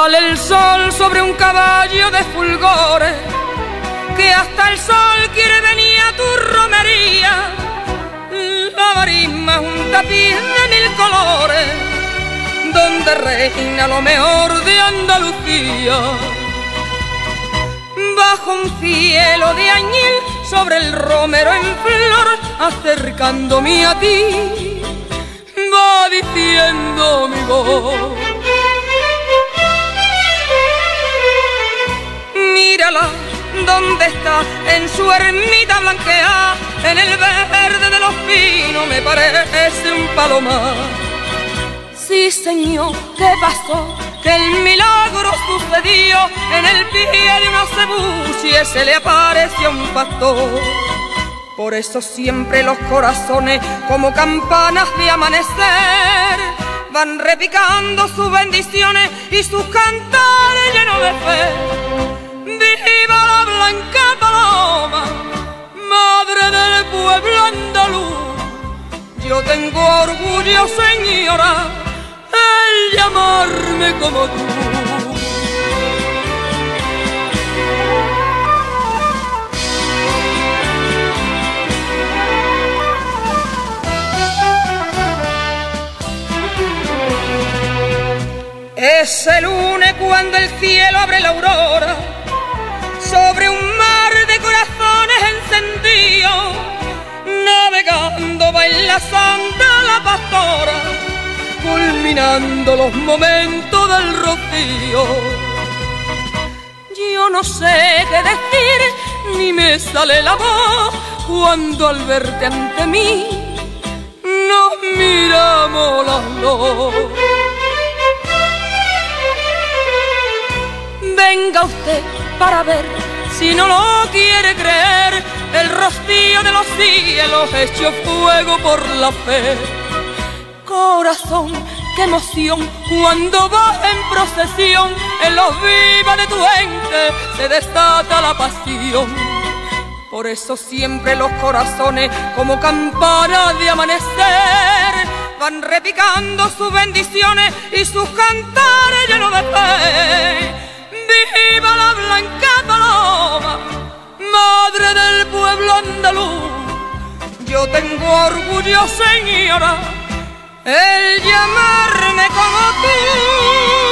Sale el sol sobre un caballo de fulgores, que hasta el sol quiere venir a tu romería. La marisma es un tapiz de 1000 colores, donde reina lo mejor de Andalucía. Bajo un cielo de añil, sobre el romero en flor, acercándome a ti, va diciendo mi voz. Mírala, ¿dónde está? En su ermita blanqueada, en el verde de los pinos me parece un palomar. Sí, señor, ¿qué pasó? Que el milagro sucedió en el pie de una cebuche, se le apareció un pastor. Por eso siempre los corazones, como campanas de amanecer, van repicando sus bendiciones y sus cantares llenos de fe. ¡Viva la blanca paloma, madre del pueblo andaluz! Yo tengo orgullo, señora, el llamarme como tú. Ese lunes cuando el cielo abre la aurora, sobre un mar de corazones encendidos, navegando va en la santa la pastora, culminando los momentos del rocío. Yo no sé qué decir, ni me sale la voz, cuando al verte ante mí nos miramos las dos. Venga usted para ver, si no lo quiere creer, el rocío de los cielos hecho fuego por la fe. Corazón, qué emoción, cuando vas en procesión, en los vivas de tu gente se desata la pasión. Por eso siempre los corazones, como campanas de amanecer, van repicando sus bendiciones y sus cantares llenos de fe. ¡Viva la blanca paloma, madre del pueblo andaluz! Yo tengo orgullo, señora, el llamarme como tú.